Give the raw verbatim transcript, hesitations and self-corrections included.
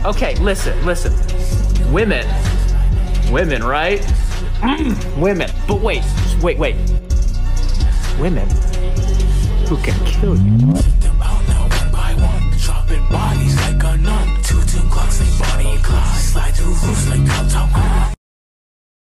Okay, listen, listen. Women. Women, right? Mm, women. But wait, wait, wait. Women who can kill you.